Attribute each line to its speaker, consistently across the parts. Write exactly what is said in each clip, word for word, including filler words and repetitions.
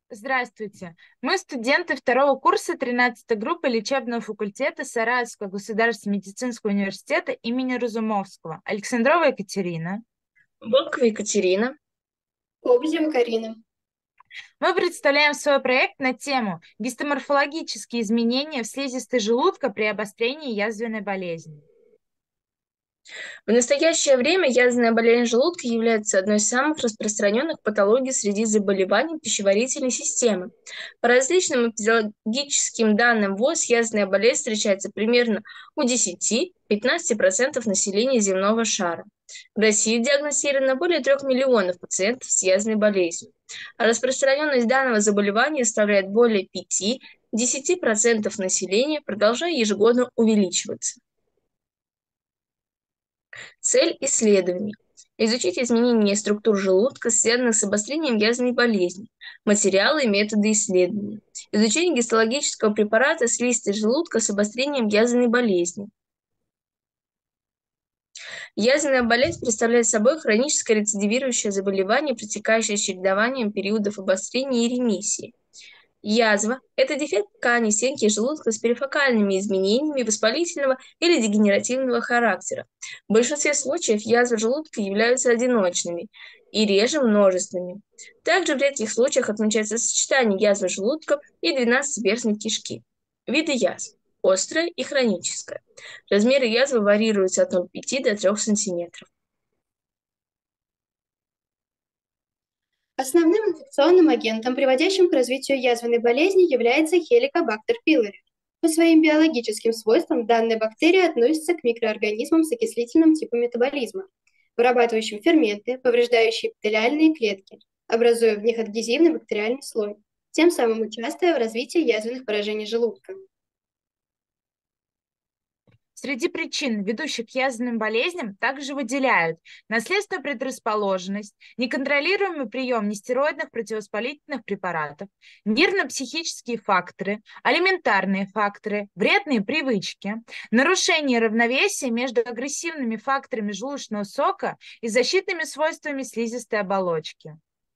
Speaker 1: Здравствуйте. Мы студенты второго курса тринадцатой группы лечебного факультета Саратовского государственного медицинского университета имени Разумовского. Александрова Екатерина.
Speaker 2: Волкова Екатерина.
Speaker 3: Кобзева Карина.
Speaker 1: Мы представляем свой проект на тему «Гистоморфологические изменения в слизистой желудка при обострении язвенной болезни».
Speaker 2: В настоящее время язвенная болезнь желудка является одной из самых распространенных патологий среди заболеваний пищеварительной системы. По различным эпидемиологическим данным ВОЗ язвенная болезнь встречается примерно у десяти-пятнадцати процентов населения земного шара. В России диагностировано более трех миллионов пациентов с язвенной болезнью, а распространенность данного заболевания составляет более пяти-десяти процентов населения, продолжая ежегодно увеличиваться. Цель исследования – изучить изменения структур желудка, связанных с обострением язвенной болезни, материалы и методы исследования, изучение гистологического препарата слизистой желудка с обострением язвенной болезни. Язвенная болезнь представляет собой хроническое рецидивирующее заболевание, протекающее с чередованием периодов обострения и ремиссии. Язва – это дефект ткани стенки желудка с перифокальными изменениями воспалительного или дегенеративного характера. В большинстве случаев язвы желудка являются одиночными и реже множественными. Также в редких случаях отмечается сочетание язвы желудка и двенадцатиперстной кишки. Виды язв – острая и хроническая. Размеры язвы варьируются от ноль целых пяти десятых до трёх сантиметров.
Speaker 3: Основным инфекционным агентом, приводящим к развитию язвенной болезни, является Helicobacter pylori. По своим биологическим свойствам данная бактерия относится к микроорганизмам с окислительным типом метаболизма, вырабатывающим ферменты, повреждающие эпителиальные клетки, образуя в них адгезивный бактериальный слой, тем самым участвуя в развитии язвенных поражений желудка.
Speaker 1: Среди причин, ведущих к язвенным болезням, также выделяют наследственную предрасположенность, неконтролируемый прием нестероидных противовоспалительных препаратов, нервно-психические факторы, алиментарные факторы, вредные привычки, нарушение равновесия между агрессивными факторами желудочного сока и защитными свойствами слизистой оболочки.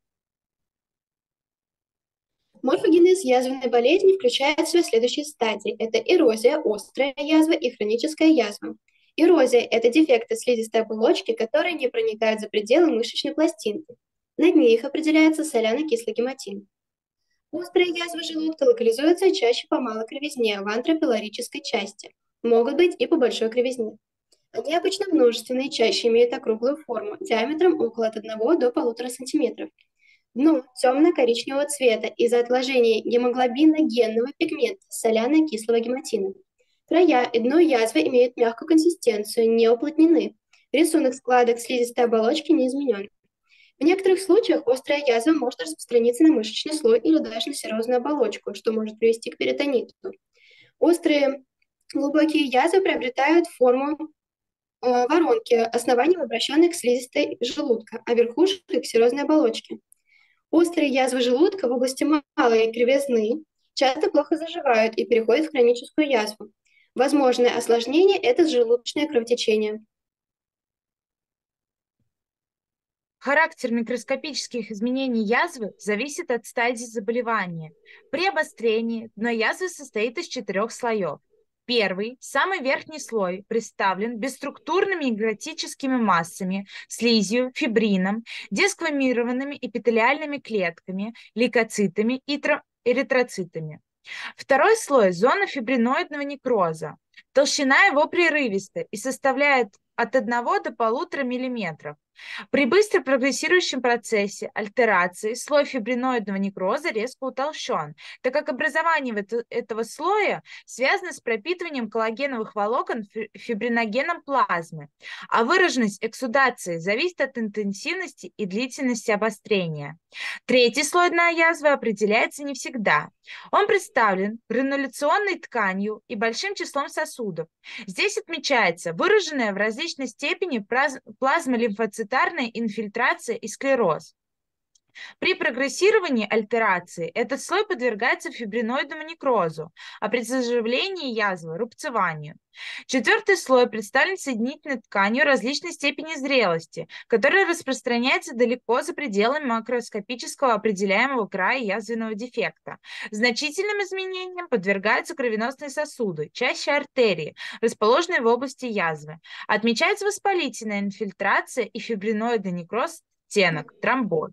Speaker 3: Морфогенез язвенной болезни включает в себя следующие стадии. Это эрозия, острая язва и хроническая язва. Эрозия – это дефекты слизистой оболочки, которые не проникают за пределы мышечной пластинки. На дне их определяется соляно-кислый гематин. Острые язвы желудка локализуются чаще по малой кривизне в антропилорической части. Могут быть и по большой кривизне. Они обычно множественные, чаще имеют округлую форму, диаметром около от одного до полутора сантиметров. Дно темно-коричневого цвета из-за отложения гемоглобиногенного пигмента соляно-кислого гематина. Края и дно язвы имеют мягкую консистенцию, не уплотнены. Рисунок складок слизистой оболочки не изменен. В некоторых случаях острая язва может распространиться на мышечный слой или даже на серозную оболочку, что может привести к перитониту. Острые глубокие язвы приобретают форму э, воронки, основанием обращенной к слизистой желудка, а верхушкой к серозной оболочке. Острые язвы желудка в области малой кривизны часто плохо заживают и переходят в хроническую язву. Возможное осложнение – это желудочное кровотечение.
Speaker 1: Характер микроскопических изменений язвы зависит от стадии заболевания. При обострении дно язвы состоит из четырех слоев. Первый, самый верхний слой, представлен бесструктурными негротическими массами, слизью, фибрином, десквамированными эпителиальными клетками, лейкоцитами и эритроцитами. Второй слой – зона фибриноидного некроза. Толщина его прерывистая и составляет от одного до полутора миллиметров. При быстро прогрессирующем процессе альтерации слой фибриноидного некроза резко утолщен, так как образование этого слоя связано с пропитыванием коллагеновых волокон фибриногеном плазмы, а выраженность эксудации зависит от интенсивности и длительности обострения. Третий слой дна язвы определяется не всегда. Он представлен грануляционной тканью и большим числом сосудов. Здесь отмечается выраженная в различной степени плазмолимфоцитарная инфильтрация и склероз. При прогрессировании альтерации этот слой подвергается фибриноидному некрозу, а при заживлении язвы – рубцеванию. Четвертый слой представлен соединительной тканью различной степени зрелости, которая распространяется далеко за пределами макроскопического определяемого края язвенного дефекта. Значительным изменениям подвергаются кровеносные сосуды, чаще артерии, расположенные в области язвы. Отмечается воспалительная инфильтрация и фибриноидный некроз стенок, тромбоз.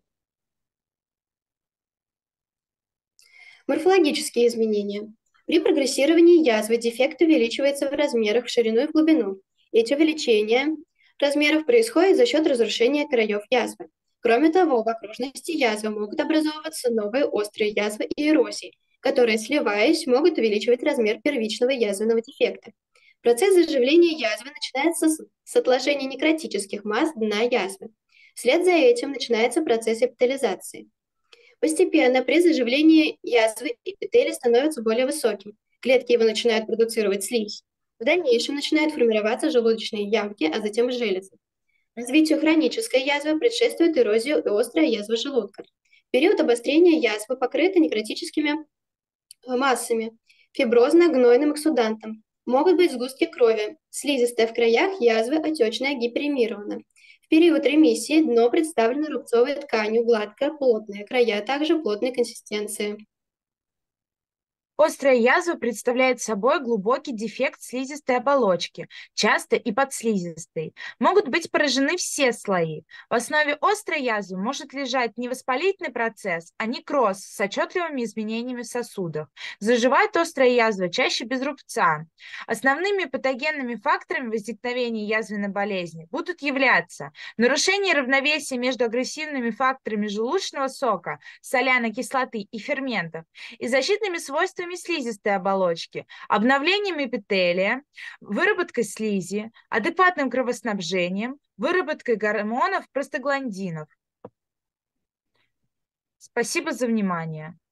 Speaker 3: Морфологические изменения. При прогрессировании язвы дефект увеличивается в размерах, в ширину и в глубину. Эти увеличения размеров происходят за счет разрушения краев язвы. Кроме того, в окружности язвы могут образовываться новые острые язвы и эрозии, которые, сливаясь, могут увеличивать размер первичного язвенного дефекта. Процесс заживления язвы начинается с, с отложения некротических масс дна язвы. Вслед за этим начинается процесс эпителизации. Постепенно при заживлении язвы эпителий становится более высоким. Клетки его начинают продуцировать слизь. В дальнейшем начинают формироваться желудочные ямки, а затем и железы. Развитию хронической язвы предшествует эрозия и острая язва желудка. В период обострения язвы покрыта некротическими массами, фиброзно-гнойным эксудантом. Могут быть сгустки крови, слизистая в краях язвы отечная гиперемирована. В период ремиссии дно представлено рубцовой тканью, гладкое, плотное, края также плотной консистенции.
Speaker 1: Острая язва представляет собой глубокий дефект слизистой оболочки, часто и подслизистой. Могут быть поражены все слои. В основе острой язвы может лежать не воспалительный процесс, а некроз с отчетливыми изменениями в сосудах. Заживает острая язва чаще без рубца. Основными патогенными факторами возникновения язвенной болезни будут являться нарушение равновесия между агрессивными факторами желудочного сока, соляной кислоты и ферментов и защитными свойствами слизистой оболочки, обновлением эпителия, выработкой слизи, адекватным кровоснабжением, выработкой гормонов простагландинов. Спасибо за внимание.